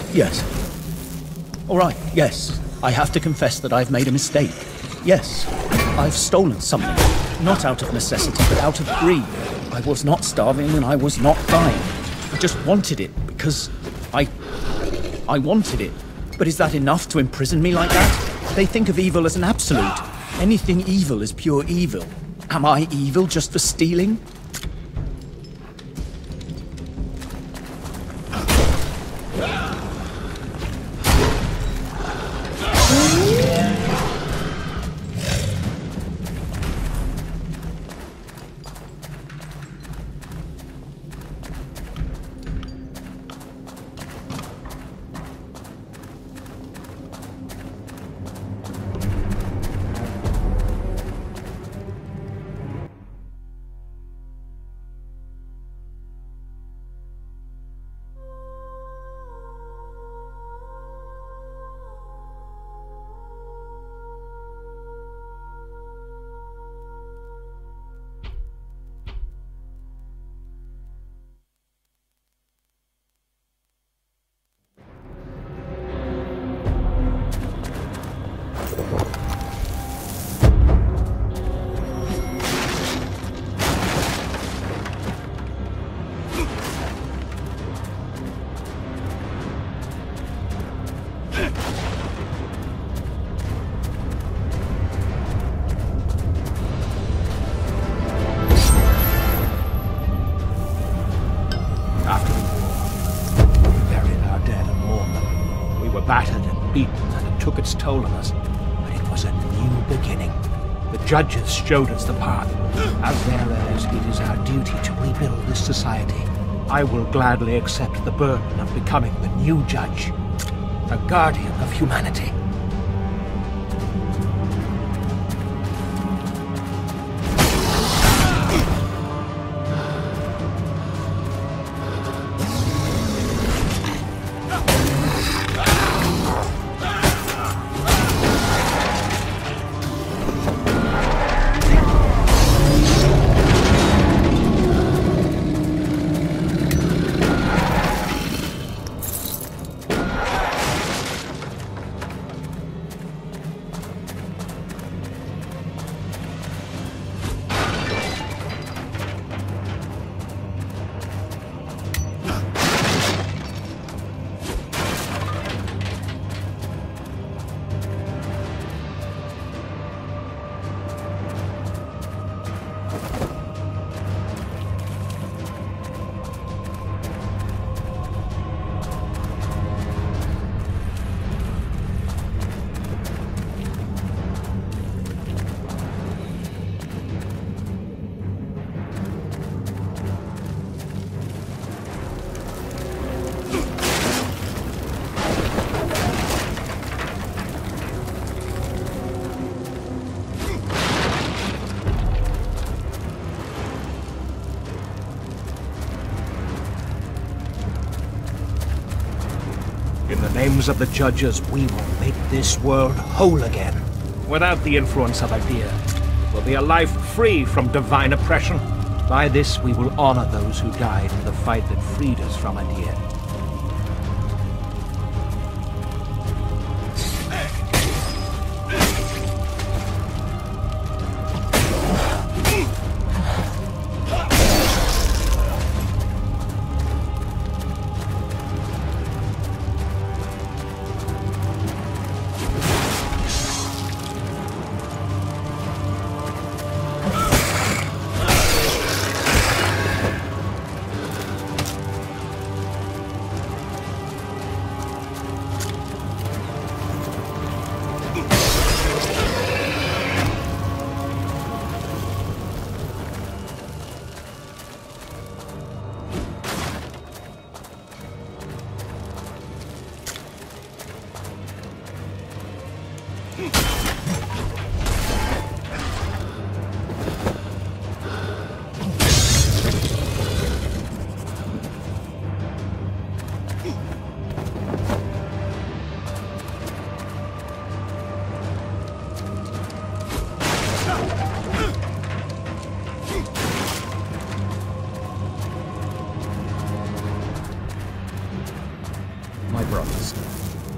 Yes. All right, yes. I have to confess that I've made a mistake. Yes, I've stolen something. Not out of necessity, but out of greed. I was not starving and I was not dying. I just wanted it because I wanted it. But is that enough to imprison me like that? They think of evil as an absolute. Anything evil is pure evil. Am I evil just for stealing? Battered and beaten, and it took its toll on us. But it was a new beginning. The judges showed us the path. As their heirs, it is our duty to rebuild this society. I will gladly accept the burden of becoming the new judge, the guardian of humanity. In the names of the judges, we will make this world whole again. Without the influence of Adir, it will be a life free from divine oppression. By this, we will honor those who died in the fight that freed us from Adir.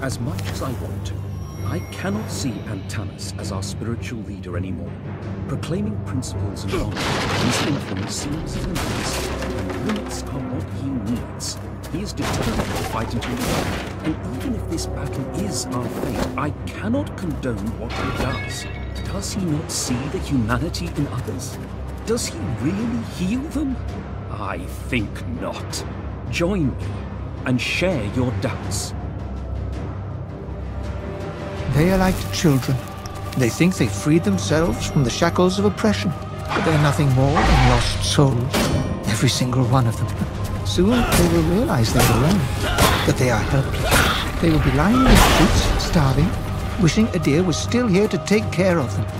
As much as I want to, I cannot see Antanas as our spiritual leader anymore. Proclaiming principles and honor, his influence seems limitless, and limits are what he needs. He is determined to fight until the end, and even if this battle is our fate, I cannot condone what he does. Does he not see the humanity in others? Does he really heal them? I think not. Join me and share your doubts. They are like children. They think they freed themselves from the shackles of oppression, but they're nothing more than lost souls, every single one of them. Soon they will realize they're alone, that they are helpless. They will be lying in the streets, starving, wishing Adir was still here to take care of them.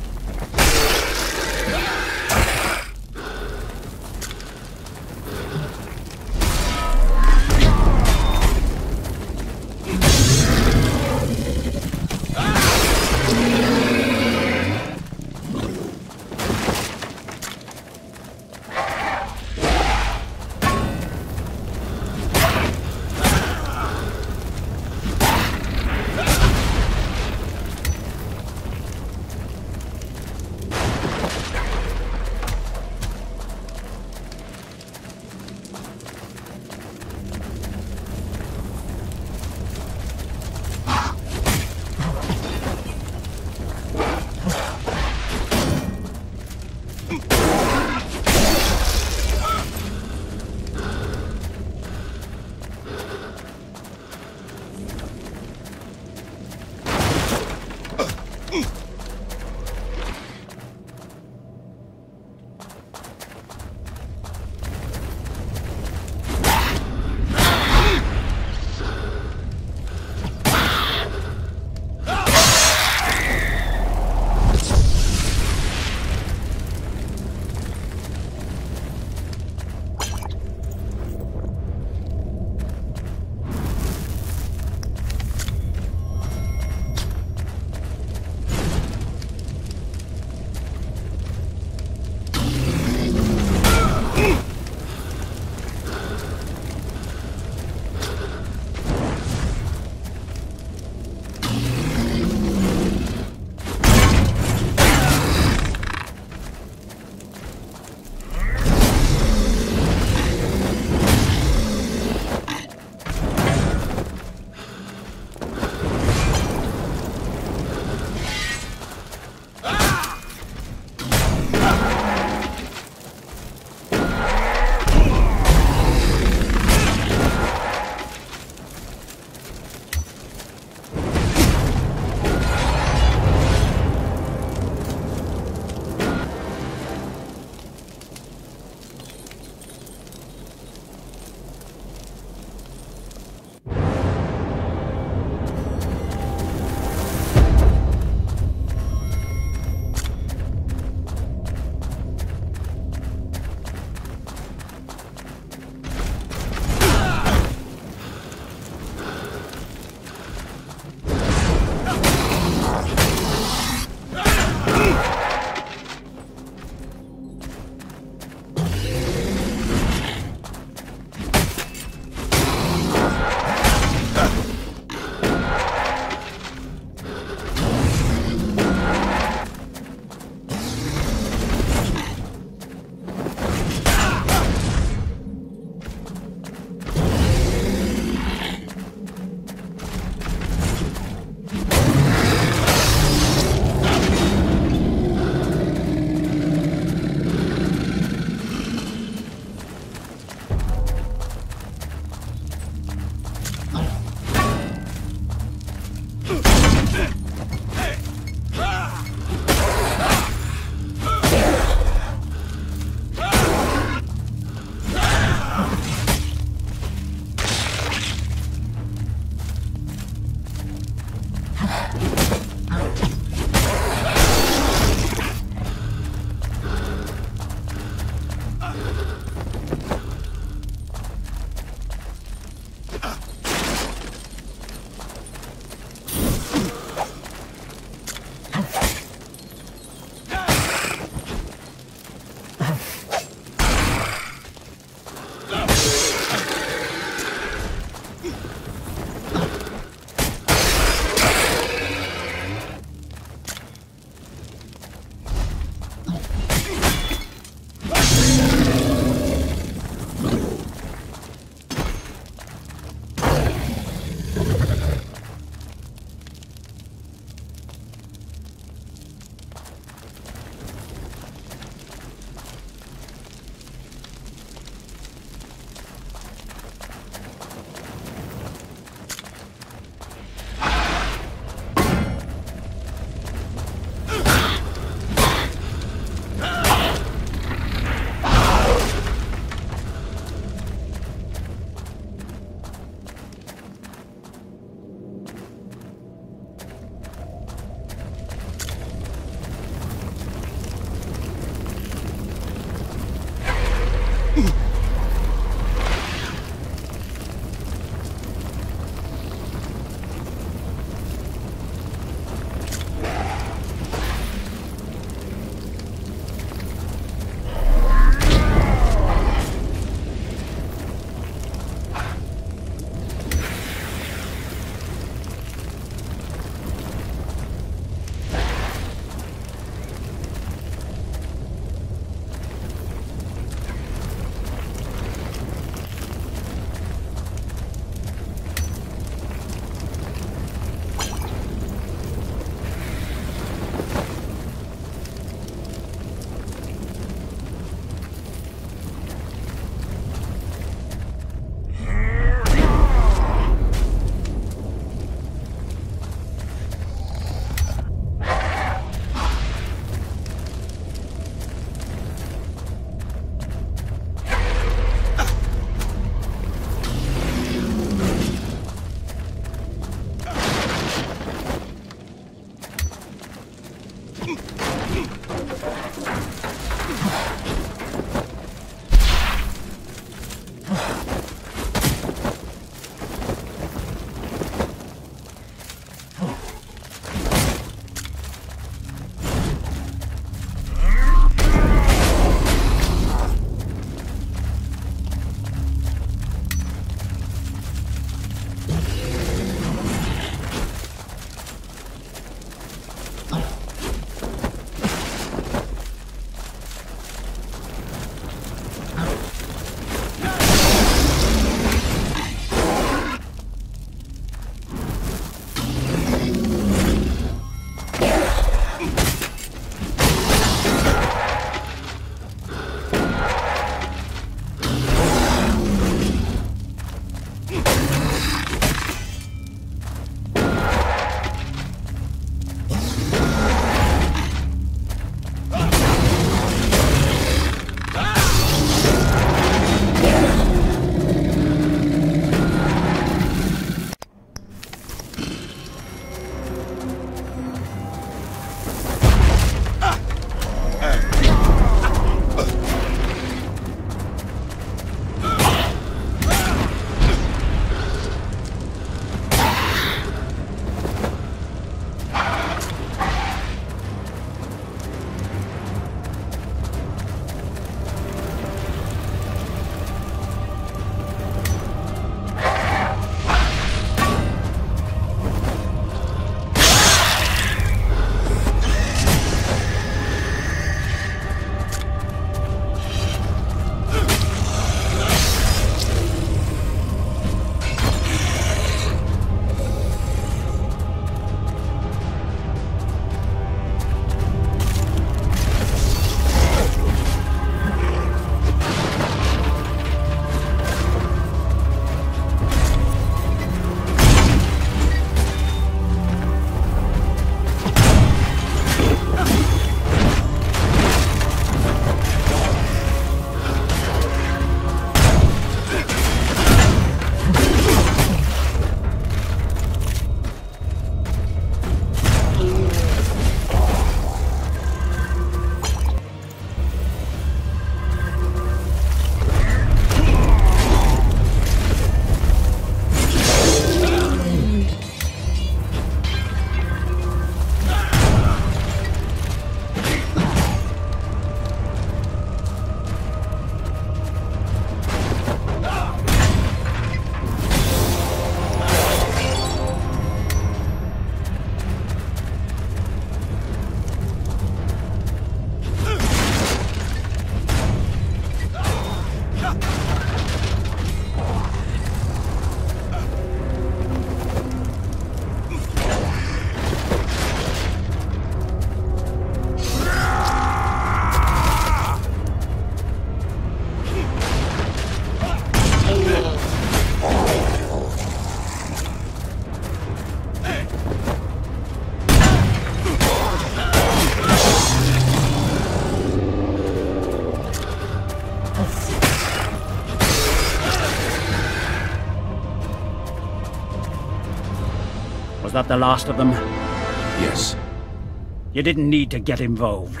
that the last of them? Yes. You didn't need to get involved.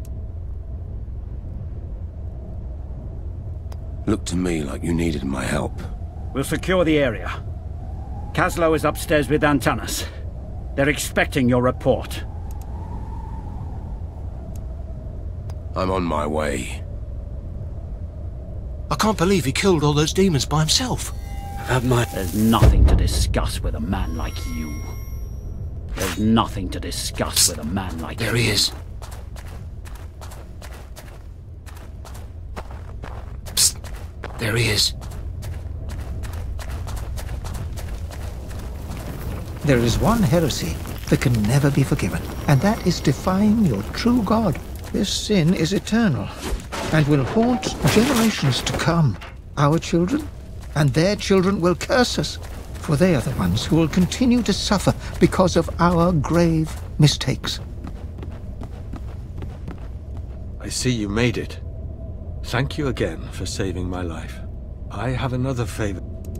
Looked to me like you needed my help. We'll secure the area. Kaslo is upstairs with Antanas. They're expecting your report. I'm on my way. I can't believe he killed all those demons by himself. There's nothing to discuss with a man like you. There's nothing to discuss with a man like you. There he is. Psst. There he is. There is one heresy that can never be forgiven, and that is defying your true God. This sin is eternal, and will haunt generations to come. Our children and their children will curse us, for they are the ones who will continue to suffer because of our grave mistakes. I see you made it. Thank you again for saving my life. I have another favor.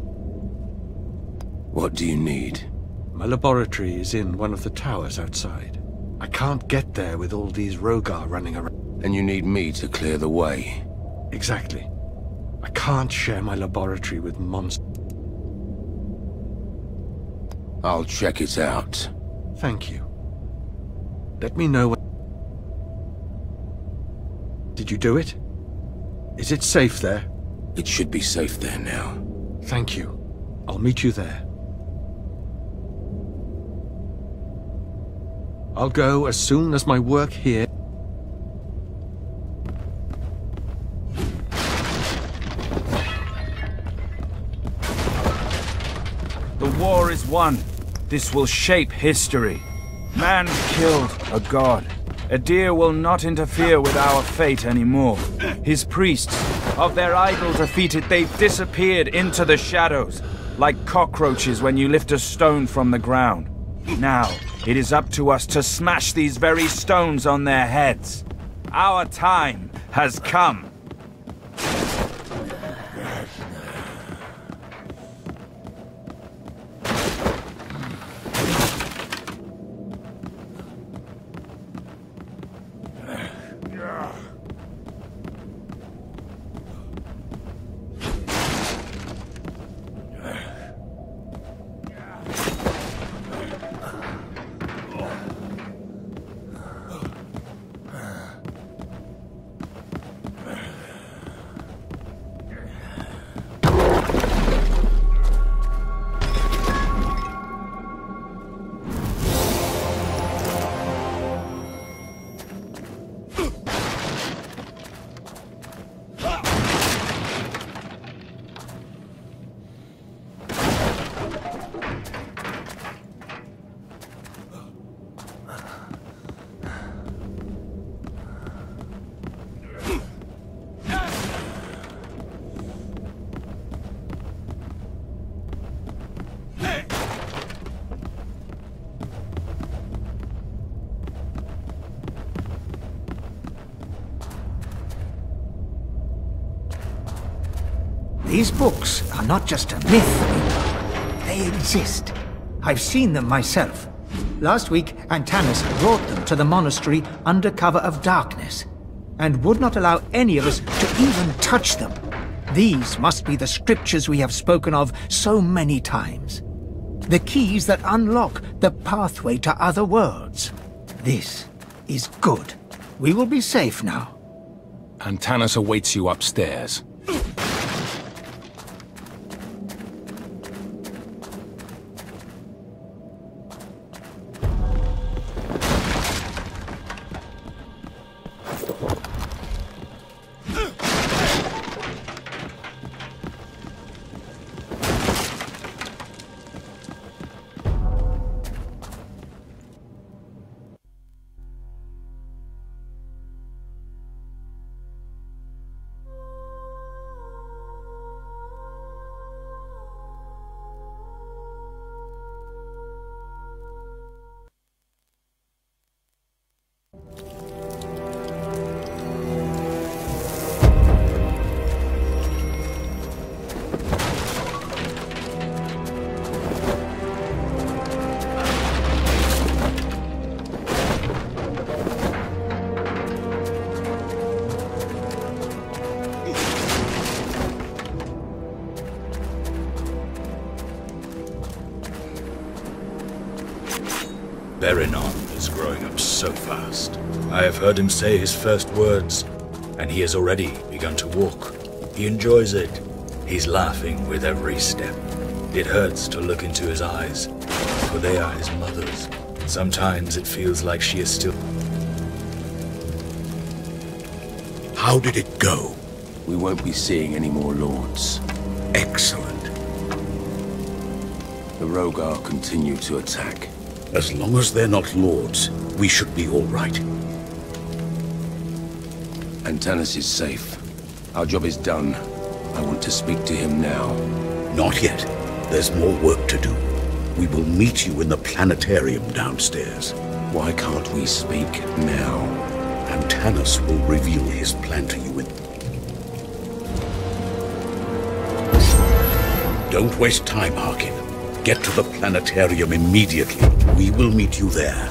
What do you need? My laboratory is in one of the towers outside. I can't get there with all these Rogar running around. And you need me to clear the way. Exactly. I can't share my laboratory with monsters. I'll check it out. Thank you. Let me know when... Did you do it? Is it safe there? It should be safe there now. Thank you. I'll meet you there. I'll go as soon as my work here... The war is won. This will shape history. Man killed a god. Adir will not interfere with our fate anymore. His priests, of their idol defeated, they've disappeared into the shadows, like cockroaches when you lift a stone from the ground. Now, it is up to us to smash these very stones on their heads. Our time has come. These books are not just a myth. They exist. I've seen them myself. Last week, Antanas brought them to the monastery under cover of darkness, and would not allow any of us to even touch them. These must be the scriptures we have spoken of so many times. The keys that unlock the pathway to other worlds. This is good. We will be safe now. Antanas awaits you upstairs. Berinon is growing up so fast. I have heard him say his first words, and he has already begun to walk. He enjoys it. He's laughing with every step. It hurts to look into his eyes, for they are his mother's. Sometimes it feels like she is still... How did it go? We won't be seeing any more lords. Excellent. The Rogar continue to attack. As long as they're not lords, we should be all right. Antanas is safe. Our job is done. I want to speak to him now. Not yet. There's more work to do. We will meet you in the planetarium downstairs. Why can't we speak now? Antanas will reveal his plan to you in... Don't waste time, Harkin. Get to the planetarium immediately. We will meet you there.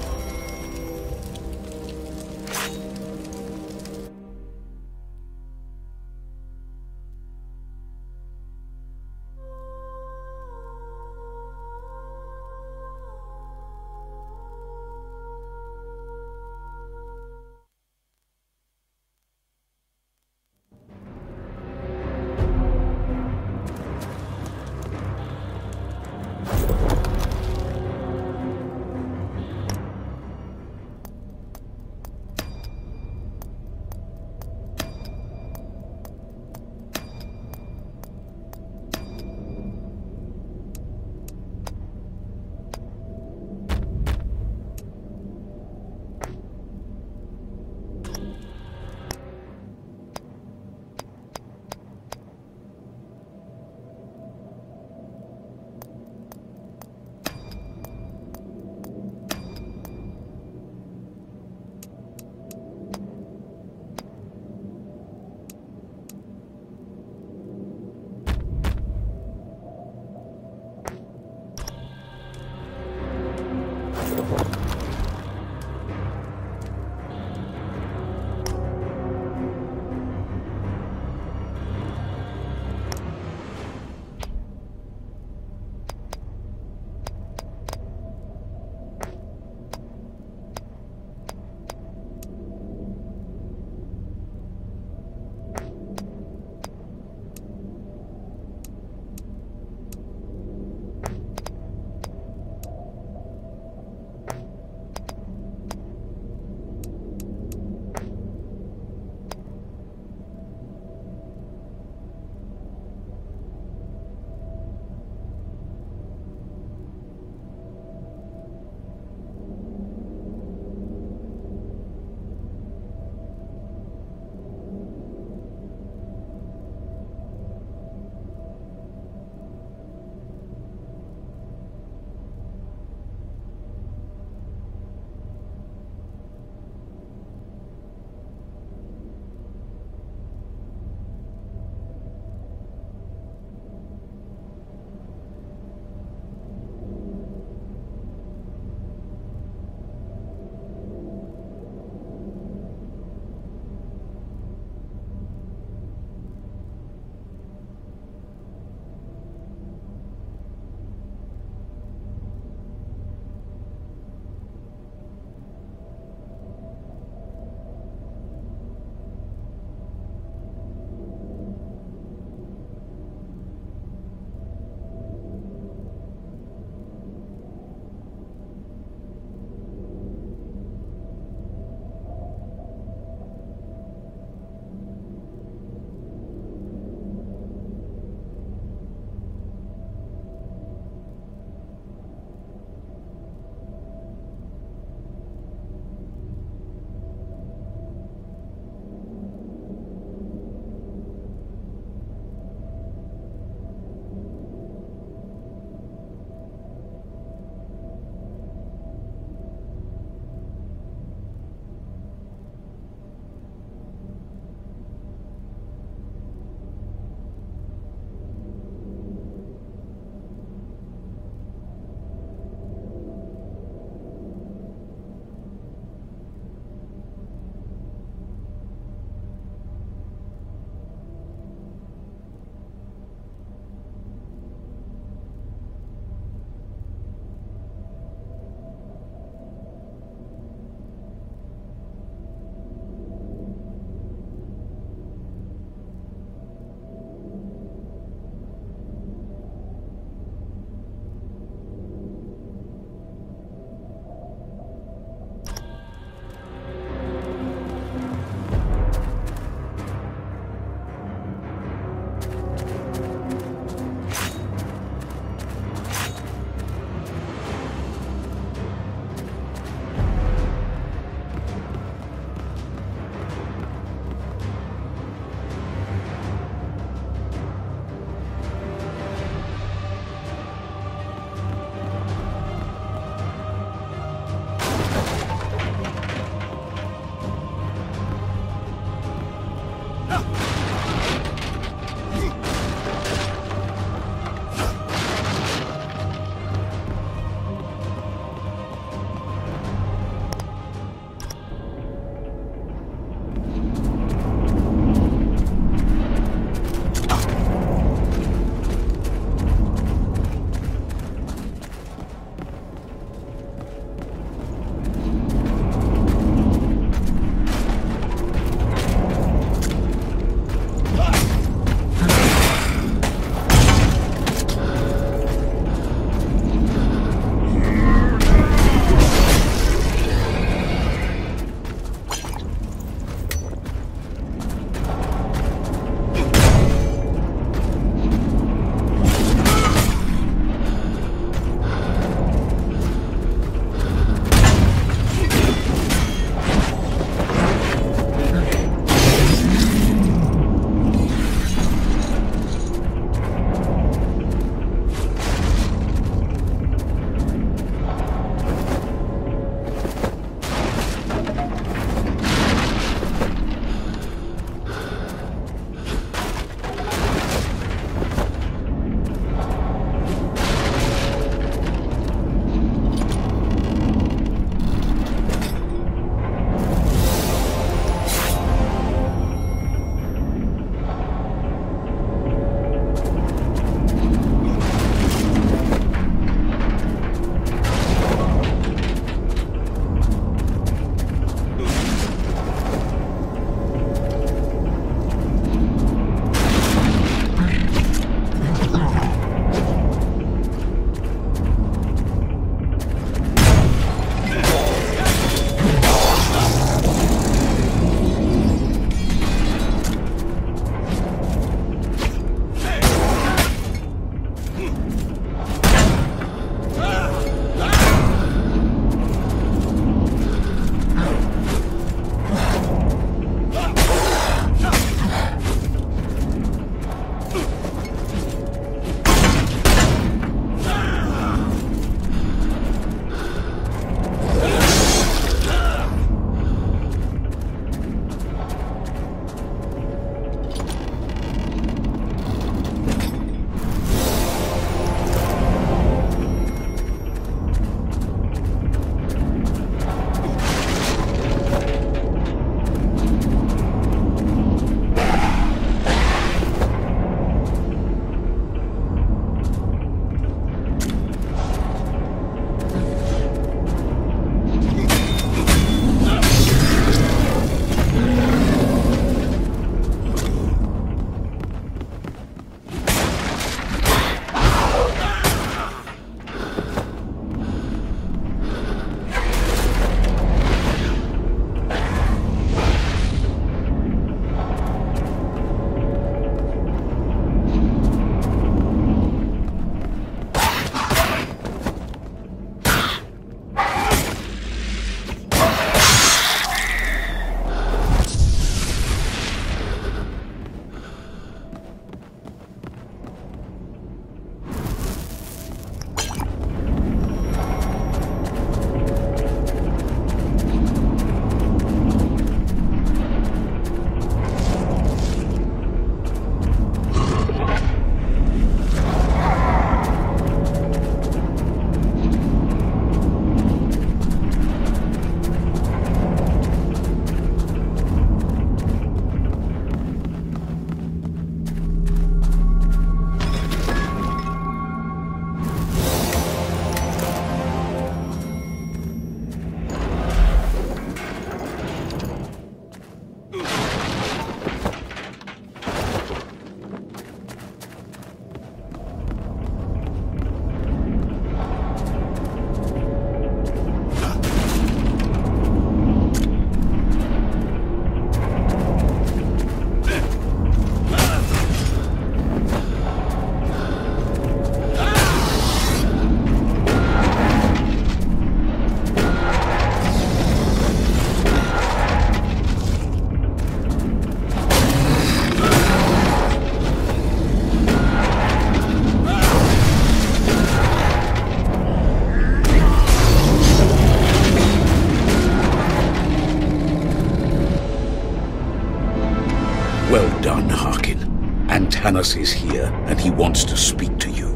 done, Harkin. Antanas is here, and he wants to speak to you.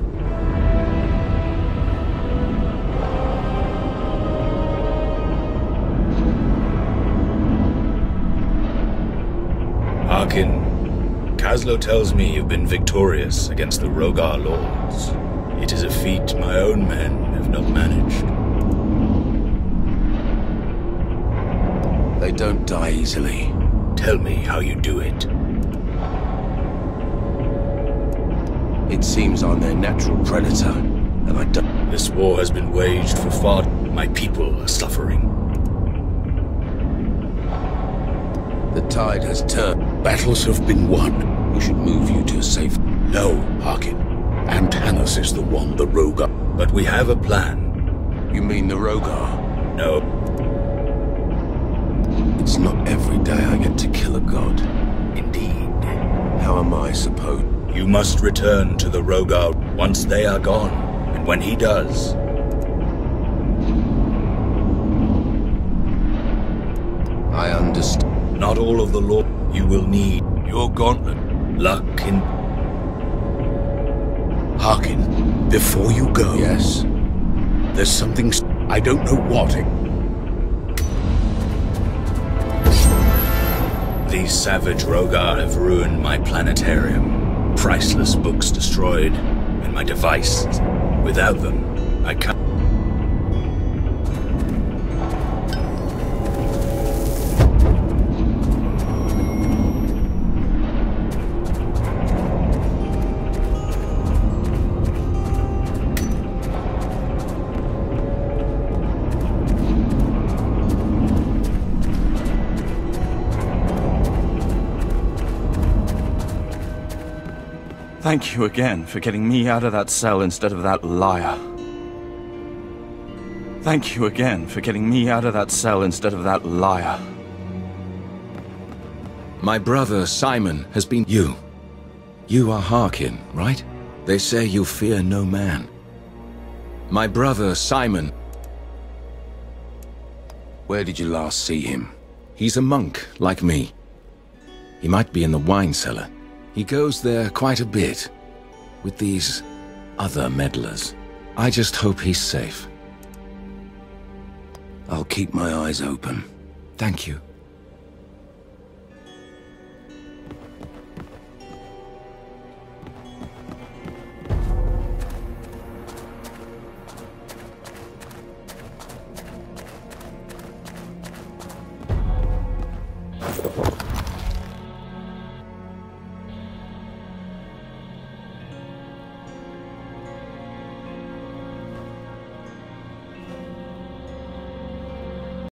Harkin, Kaslo tells me you've been victorious against the Rogar lords. It is a feat my own men have not managed. They don't die easily. Tell me how you do it. It seems I'm their natural predator, and I don't... This war has been waged for far... My people are suffering. The tide has turned. Battles have been won. We should move you to a safe... No, Harkin. Antanas is the one, the Rogar. But we have a plan. You mean the Rogar? No. It's not every day I get to kill a god. Indeed. How am I supposed... You must return to the Rogar once they are gone. And when he does... I understand. Not all of the lore you will need. Your gauntlet. Luck in... Harkin, before you go... Yes? There's something... I don't know what. These savage Rogar have ruined my planetarium. Priceless books destroyed, and my device. Without them, I can't... Thank you again for getting me out of that cell instead of that liar. Thank you again for getting me out of that cell instead of that liar. My brother, Simon, has been... You are Harkin, right? They say you fear no man. My brother, Simon... Where did you last see him? He's a monk, like me. He might be in the wine cellar. He goes there quite a bit, with these other meddlers. I just hope he's safe. I'll keep my eyes open. Thank you.